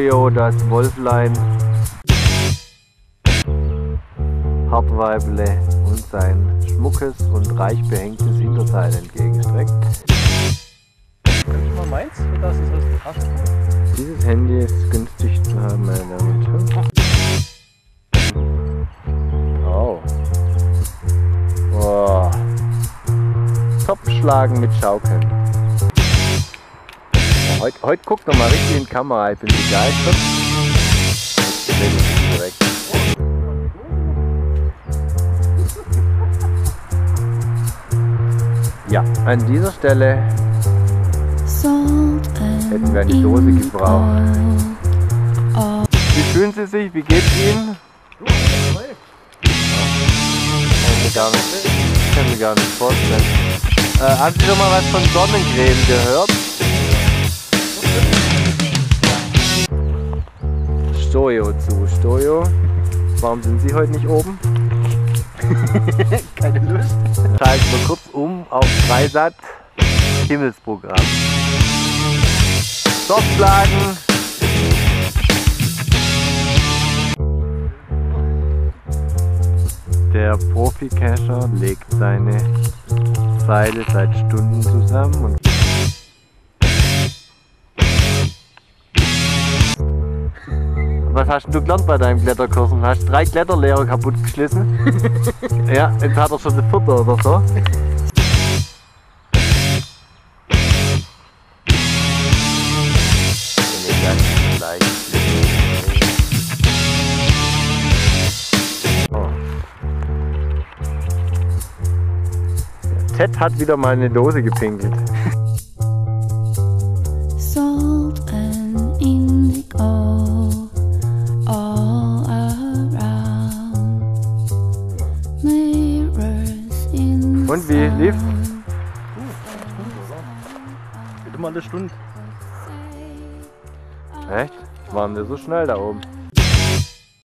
Stojo, das Wolflein, Hartweible und sein schmuckes und reich behängtes Hinterteil entgegenstreckt. Kannst du mal meins? Das ist aus der Tasche. Dieses Handy ist günstig zu haben, meine Damen und Herren. Oh. Wow. Topfschlagen mit Schaukeln. Ja, heute guckt noch mal richtig in die Kamera, ich bin begeistert. Direkt. Ja, an dieser Stelle hätten wir eine Dose gebraucht. Wie fühlen Sie sich? Wie geht's Ihnen? Ich kann mir gar nicht vorstellen. Haben Sie schon mal was von Sonnencreme gehört? Stojo zu Stojo. Warum sind Sie heute nicht oben? Keine Lust. Schalten wir kurz um auf Dreisat Himmelsprogramm. Softlagen. Der Profi-Cacher legt seine Seile seit Stunden zusammen und was hast du gelernt bei deinem Kletterkursen? Hast du 3 Kletterlehrer kaputt geschlissen? Ja, jetzt hat er schon eine 4. oder so. Ted hat wieder mal eine Dose gepinkelt. Salt and indigo all around. Mirrors in Und wie lief's? Geht immer eine Stunde. Echt? Waren wir so schnell da oben?